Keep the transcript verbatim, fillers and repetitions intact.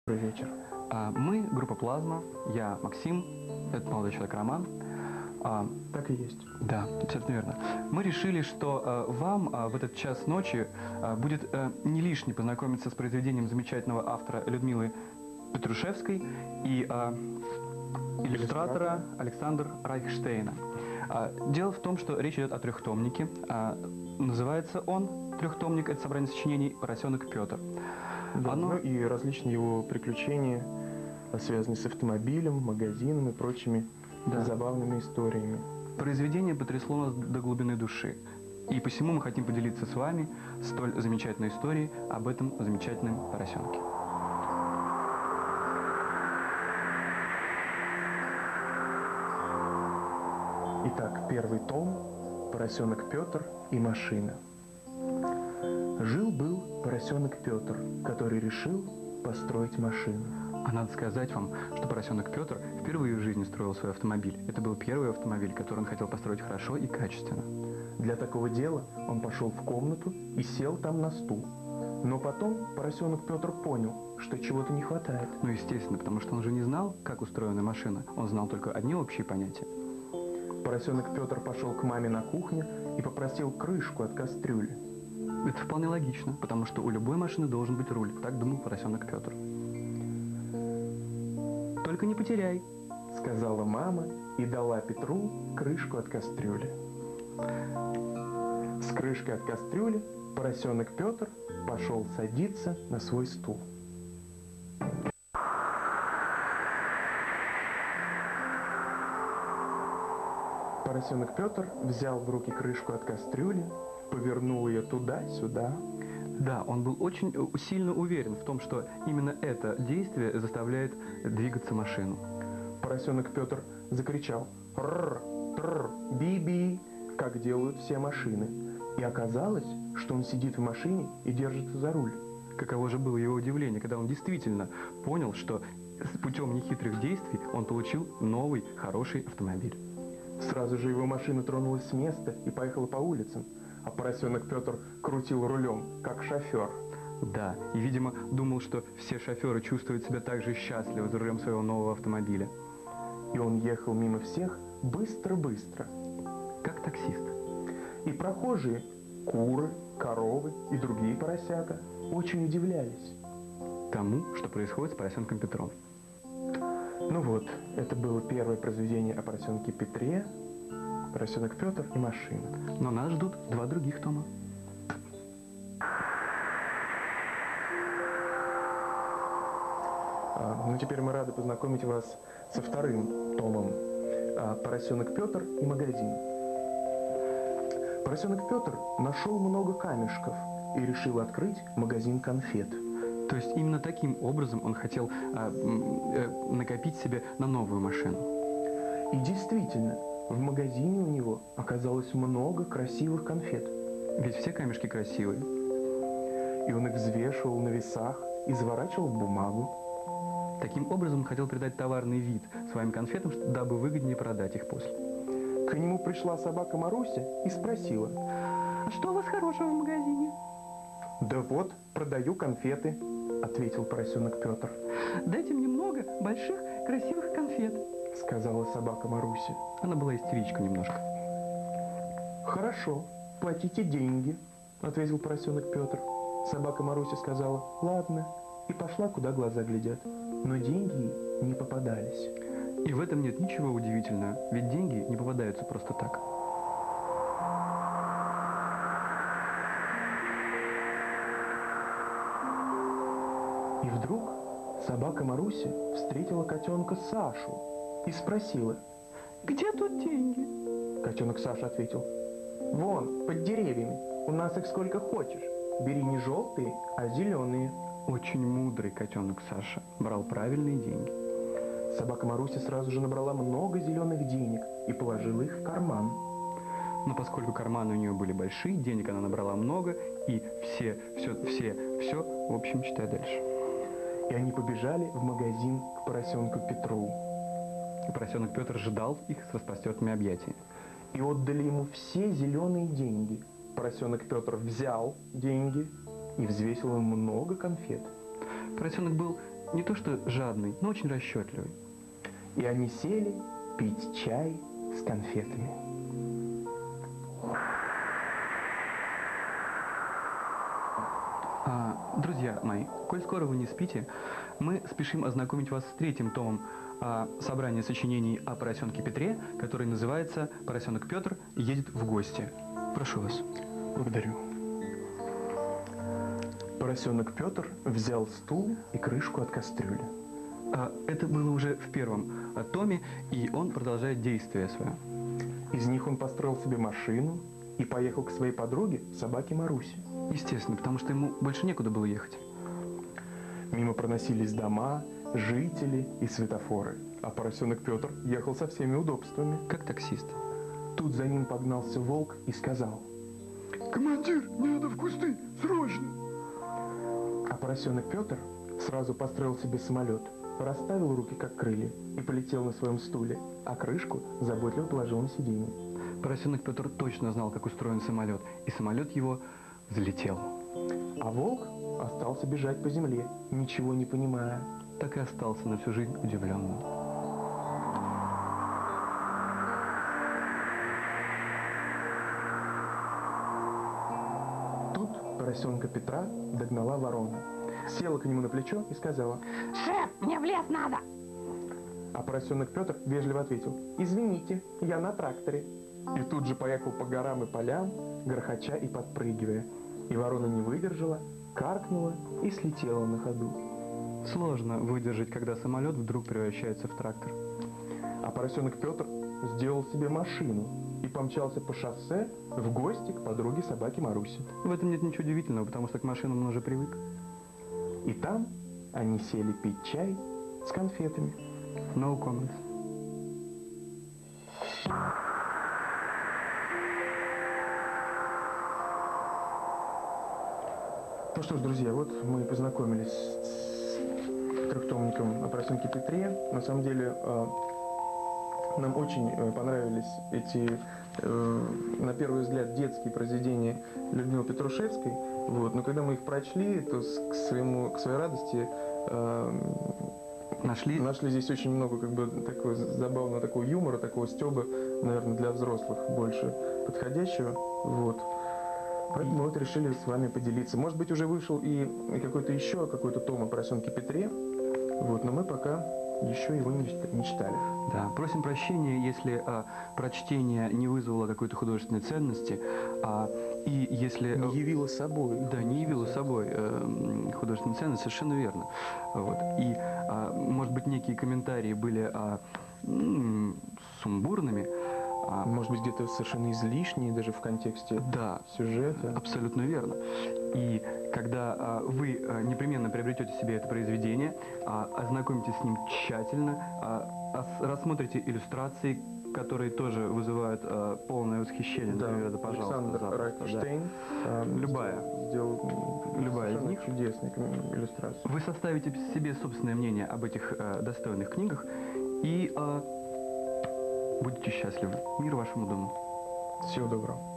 Добрый вечер. А, Мы, группа «Плазма», я Максим, этот молодой человек Роман. А, Так и есть. Да, абсолютно верно. Мы решили, что а, вам а, в этот час ночи а, будет а, не лишне познакомиться с произведением замечательного автора Людмилы Петрушевской и а, иллюстратора Александра Райхштейна. А, Дело в том, что речь идет о трехтомнике. А, Называется он, трехтомник, это собрание сочинений «Поросенок Петр». Да, Оно- ну и различные его приключения, а, связанные с автомобилем, магазином и прочими Да. забавными историями. Произведение потрясло нас до глубины души. И посему мы хотим поделиться с вами столь замечательной историей об этом замечательном поросенке. Итак, первый том «Поросенок Петр и машина». Жил-был поросенок Петр, который решил построить машину. А надо сказать вам, что поросенок Петр впервые в жизни строил свой автомобиль. Это был первый автомобиль, который он хотел построить хорошо и качественно. Для такого дела он пошел в комнату и сел там на стул. Но потом поросенок Петр понял, что чего-то не хватает. Ну, естественно, потому что он же не знал, как устроена машина. Он знал только одни общие понятия. Поросенок Петр пошел к маме на кухню и попросил крышку от кастрюли. Это вполне логично, потому что у любой машины должен быть руль. Так думал поросенок Петр. Только не потеряй. Сказала мама и дала Петру крышку от кастрюли. С крышкой от кастрюли поросенок Петр пошел садиться на свой стул. Поросенок Петр взял в руки крышку от кастрюли, повернул ее туда-сюда. Да, он был очень э, сильно уверен в том, что именно это действие заставляет двигаться машину. Поросенок Петр закричал «Рррр, тррр, би-би», как делают все машины. И оказалось, что он сидит в машине и держится за руль. Каково же было его удивление, когда он действительно понял, что с путем нехитрых действий он получил новый, хороший автомобиль. Сразу же его машина тронулась с места и поехала по улицам, а поросенок Петр крутил рулем, как шофер. Да, и, видимо, думал, что все шоферы чувствуют себя так же счастливо за рулем своего нового автомобиля. И он ехал мимо всех быстро-быстро. Как таксист. И прохожие, куры, коровы и другие поросята, очень удивлялись. Тому, что происходит с поросенком Петром. Ну вот, это было первое произведение о поросенке Петре, поросенок Петр и машина. Но нас ждут два других тома. А, ну теперь мы рады познакомить вас со вторым томом а, «Поросенок Петр и магазин». Поросенок Петр нашел много камешков и решил открыть магазин конфет. То есть именно таким образом он хотел а, м, э, накопить себе на новую машину. И действительно, в магазине у него оказалось много красивых конфет. Ведь все камешки красивые. И он их взвешивал на весах и заворачивал в бумагу. Таким образом он хотел придать товарный вид своим конфетам, ш- дабы выгоднее продать их после. К нему пришла собака Маруся и спросила: А что у вас хорошего в магазине? «Да вот, продаю конфеты», — ответил поросенок Петр. Дайте мне много больших красивых конфет. Сказала собака Маруся. Она была истеричка немножко. «Хорошо, платите деньги», — ответил поросенок Петр. Собака Маруся сказала «ладно» и пошла, куда глаза глядят. Но деньги ей не попадались. И в этом нет ничего удивительного, ведь деньги не попадаются просто так. И вдруг собака Маруся встретила котенка Сашу и спросила. Где тут деньги? Котенок Саша ответил: «Вон, под деревьями, у нас их сколько хочешь. Бери не желтые, а зеленые». Очень мудрый котенок Саша брал правильные деньги. Собака Маруся сразу же набрала много зеленых денег и положила их в карман. Но поскольку карманы у нее были большие, денег она набрала много, и все, все, все, все, в общем, читай дальше. И они побежали в магазин к поросенку Петру. И поросенок Петр ждал их с распростертыми объятиями. И отдали ему все зеленые деньги. Поросенок Петр взял деньги и взвесил им много конфет. Поросенок был не то что жадный, но очень расчетливый. И они сели пить чай с конфетами. А, друзья мои, коль скоро вы не спите, мы спешим ознакомить вас с третьим томом а, собрания сочинений о поросенке Петре, который называется «Поросенок Петр едет в гости». Прошу вас. Благодарю. Поросенок Петр взял стул и крышку от кастрюли. А, это было уже в первом а, томе, и он продолжает действие свое. Из них он построил себе машину и поехал к своей подруге, собаке Марусе. Естественно, потому что ему больше некуда было ехать. Мимо проносились дома, жители и светофоры, а поросенок Петр ехал со всеми удобствами. Как таксист. Тут за ним погнался волк и сказал: «Командир, мне надо в кусты, срочно!» А поросенок Петр сразу построил себе самолет, расставил руки как крылья и полетел на своем стуле, а крышку заботливо положил на сиденье. Поросенок Петр точно знал, как устроен самолет, и самолет его взлетел. А волк остался бежать по земле, ничего не понимая. Так и остался на всю жизнь удивленным. Тут поросенка Петра догнала ворона, села к нему на плечо и сказала: «Шеф, мне в лес надо!» А поросенок Петр вежливо ответил: «Извините, я на тракторе». И тут же поехал по горам и полям, грохоча и подпрыгивая. И ворона не выдержала, каркнула и слетела на ходу. Сложно выдержать, когда самолет вдруг превращается в трактор. А поросенок Петр сделал себе машину и помчался по шоссе в гости к подруге собаке Марусе. В этом нет ничего удивительного, потому что к машинам он уже привык. И там они сели пить чай с конфетами. No comments. Ну что ж, друзья, вот мы познакомились с трехтомником о поросенке Петре. На самом деле, э, нам очень э, понравились эти, э, на первый взгляд, детские произведения Людмилы Петрушевской. Вот. Но когда мы их прочли, то с- к, своему, к своей радости э, Нашли? нашли здесь очень много как бы такого забавного такого юмора, такого стёба, наверное, для взрослых больше подходящего. Вот. Поэтому мы вот решили с вами поделиться. Может быть, уже вышел и какой-то еще какой-то том о поросенке Петре, вот, но мы пока еще его не чит- не читали. Да, просим прощения, если а, прочтение не вызвало какой-то художественной ценности, а, и если... Не явила собой. Да, не явило собой э, м, художественную ценность, совершенно верно. Вот. И, а, может быть, некие комментарии были а, м, сумбурными. а, Может быть, где-то совершенно излишние, даже в контексте да, сюжета. абсолютно верно. И когда а, вы а, непременно приобретете себе это произведение, а, ознакомитесь с ним тщательно, а, ос- рассмотрите иллюстрации, которые тоже вызывают а, полное восхищение. Да, Например, да, пожалуйста, Александр запросто, да. Райхштейн э, Любая. сделал м, Любая из совершенно них. чудесные ком- иллюстрации. Вы составите себе собственное мнение об этих э, достойных книгах и э, будете счастливы. Мир вашему дому. Всего доброго.